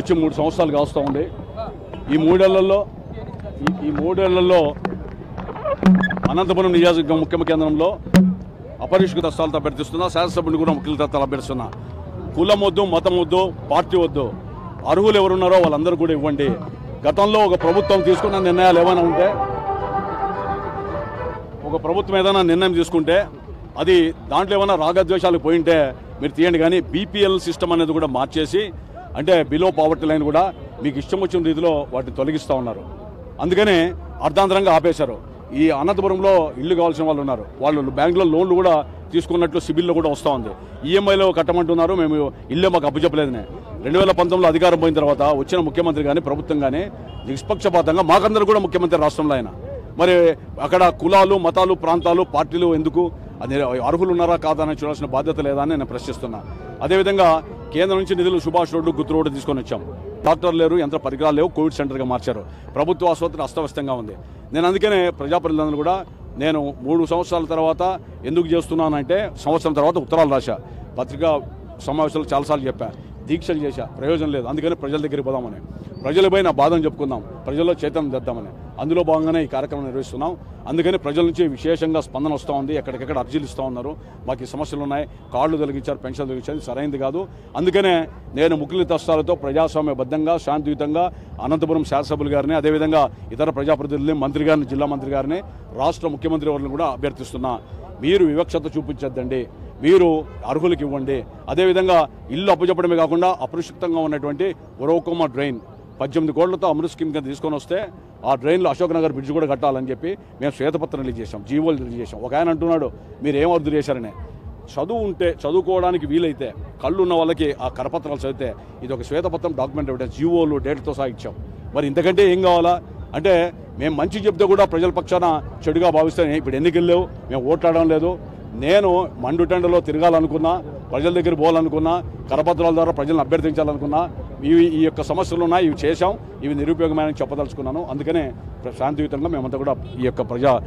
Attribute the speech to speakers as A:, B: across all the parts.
A: వచ్చి 3 సంవత్సరాలు కాస్తూ ఉంది. ఈ మూడేళ్లలో అనంతపురం నియోజకవర్గం ముఖ్య కేంద్రంలో అపరిష్కృత స్థలాలతో అభ్యర్థిస్తున్నా, శాసనసభ్యుని కూడా ముఖ్య స్థలాలు అభ్యర్థిస్తున్నా. కులం వద్దు, మతం వద్దు, పార్టీ వద్దు, అర్హులు ఎవరున్నారో వాళ్ళందరూ కూడా ఇవ్వండి. గతంలో ఒక ప్రభుత్వం తీసుకున్న నిర్ణయాలు ఏమైనా ఉంటే, ఒక ప్రభుత్వం ఏదైనా నిర్ణయం తీసుకుంటే అది దాంట్లో ఏమైనా రాగద్వేషాలు పోయింటే మీరు తీయండి. కానీ బీపీఎల్ సిస్టమ్ అనేది కూడా మార్చేసి, అంటే బిలో పావర్టీ లైన్ కూడా మీకు ఇష్టం వచ్చిన రీతిలో వాటిని తొలగిస్తూ ఉన్నారు. అందుకని అర్ధాంతరంగా ఆపేశారు. ఈ అనంతపురంలో ఇల్లు కావాల్సిన వాళ్ళు ఉన్నారు, వాళ్ళు బ్యాంకులో లోన్లు కూడా తీసుకున్నట్లు సిబిల్లో కూడా వస్తూ ఉంది. ఈఎంఐలో కట్టమంటున్నారు, మేము ఇల్లే మాకు అప్పచెప్పలేదని. 2019లో అధికారం పోయిన తర్వాత వచ్చిన ముఖ్యమంత్రి కానీ ప్రభుత్వం కానీ నిష్పక్షపాతంగా మాకందరూ కూడా ముఖ్యమంత్రి రాష్ట్రంలో ఆయన. మరి అక్కడ కులాలు, మతాలు, ప్రాంతాలు, పార్టీలు ఎందుకు, అది అర్హులు ఉన్నారా కాదా అని చూడాల్సిన బాధ్యత లేదా అని నేను ప్రశ్నిస్తున్నా. అదేవిధంగా కేంద్రం నుంచి నిధులు సుభాష్ రోడ్డు, గుత్తు రోడ్డు తీసుకొని వచ్చాం. డాక్టర్లు లేరు, యంత్ర పరికరాలు లేవు, కోవిడ్ సెంటర్గా మార్చారు. ప్రభుత్వ ఆసుపత్రి అస్తవ్యస్తంగా ఉంది. నేను అందుకనే ప్రజాప్రతినిధులను కూడా నేను 3 సంవత్సరాల తర్వాత ఎందుకు చేస్తున్నానంటే, సంవత్సరం తర్వాత ఉత్తరాలు రాశా, పత్రికా సమావేశాలు చాలాసార్లు చెప్పా, దీక్షలు చేశా, ప్రయోజనం లేదు. అందుకని ప్రజల దగ్గరికి పోదామని, ప్రజలపై నా బాధను చెప్పుకుందాం, ప్రజల్లో చైతన్యం తెద్దామని అందులో భాగంగానే ఈ కార్యక్రమం నిర్వహిస్తున్నాం. అందుకని ప్రజల నుంచి విశేషంగా స్పందన వస్తూ ఉంది. ఎక్కడికెక్కడ అర్జీలు ఇస్తూ ఉన్నారు, మాకు ఈ సమస్యలు ఉన్నాయి, కార్డులు తొలగించారు, పెన్షన్లు తొలగించారు, సరైనది కాదు. అందుకనే నేను ముఖ్యుల తస్తాలతో ప్రజాస్వామ్యబద్ధంగా శాంతియుతంగా అనంతపురం శాసనసభ్యులు గారిని, అదేవిధంగా ఇతర ప్రజాప్రతినిధులని, మంత్రి గారిని, జిల్లా మంత్రి గారిని, రాష్ట్ర ముఖ్యమంత్రి వారిని కూడా అభ్యర్థిస్తున్నా. మీరు వివక్షత చూపించద్దండి, మీరు అర్హులకు ఇవ్వండి. అదేవిధంగా ఇల్లు అప్పచెప్పడమే కాకుండా అపరిశుభ్రంగా ఉన్నటువంటి ఉరవకొమ్మ డ్రైన్ 18 కోట్లతో అమృత్ స్కీమ్ కింద తీసుకొని వస్తే ఆ డ్రైన్లో అశోక్ నగర్ బ్రిడ్జ్ కూడా కట్టాలని చెప్పి మేము శ్వేతపత్రం రిలీజ్ చేసాం, జీవోలు రిలీజ్ చేసాం. ఒక ఆయన అంటున్నాడు మీరు ఏం అర్థం చేశారని. చదువు ఉంటే, చదువుకోవడానికి వీలైతే, కళ్ళు ఉన్న వాళ్ళకి ఆ కరపత్రాలు చదివితే ఇది ఒక శ్వేతపత్రం, డాక్యుమెంట్ ఎవిడెన్స్, జీవోలు డేట్తో సహా ఇచ్చాం. మరి ఇంతకంటే ఏం కావాలా? అంటే మేము మంచి చెప్తే కూడా ప్రజల పక్షాన చెడుగా భావిస్తే, ఇప్పుడు ఎన్నికలు లేవు, మేము ఓట్లాడడం లేదు, నేను మండుటెండలో తిరగాలనుకున్నా, ప్రజల దగ్గర పోవాలనుకున్నా, కరపత్రాల ద్వారా ప్రజలను అభ్యర్థించాలనుకున్నా, ఈ యొక్క సమస్యలు ఉన్నాయి, ఇవి చేశాం, ఇవి నిరుపయోగమైన చెప్పదలుచుకున్నాను. అందుకనే శాంతియుతంగా మేమంతా కూడా ఈ యొక్క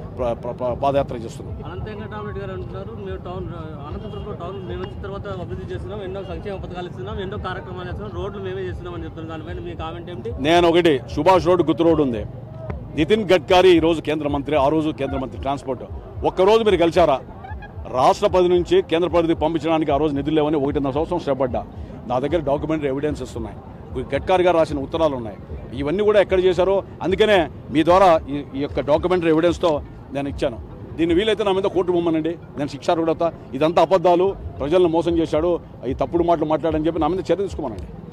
A: పాదయాత్ర చేస్తున్నాం.
B: అనంతరెడ్డి గారు అంటున్నారు, మేము అనంతపురంలో టౌన్ మేము వచ్చిన తర్వాత అభివృద్ధి చేస్తున్నాం, ఎన్నో సంక్షేమ పథకాలు ఇస్తున్నాం, ఎన్నో కార్యక్రమాలు చేస్తున్నాం, రోడ్లు మేమే చేస్తున్నాం అని చెప్తున్నాం. దానిపైన మీ కామెంట్ ఏంటి?
A: నేను ఒకటి, సుభాష్ రోడ్డు, గుత్తు రోడ్డు ఉంది. నితిన్ గడ్కరీ ఈరోజు కేంద్ర మంత్రి, ఆ రోజు కేంద్ర మంత్రి ట్రాన్స్పోర్ట్. ఒక్కరోజు మీరు కలిశారా? రాష్ట్ర పరిధి నుంచి కేంద్ర పరిధికి పంపించడానికి ఆ రోజు నిధులు లేవని 1.5 సంవత్సరం శ్రమపడ్డా. నా దగ్గర డాక్యుమెంటరీ ఎవిడెన్సెస్ ఉన్నాయి, గడ్కరీ గారు రాసిన ఉత్తరాలు ఉన్నాయి. ఇవన్నీ కూడా ఎక్కడ చేశారో, అందుకనే మీ ద్వారా ఈ యొక్క డాక్యుమెంటరీ ఎవిడెన్స్తో నేను ఇచ్చాను. దీన్ని వీలైతే నా మీద కోర్టు బొమ్మనండి, నేను శిక్షార్హుడతా. ఇదంతా అబద్ధాలు, ప్రజలను మోసం చేశాడు, ఈ తప్పుడు మాటలు మాట్లాడని చెప్పి నా మీద చర్య తీసుకోమనండి.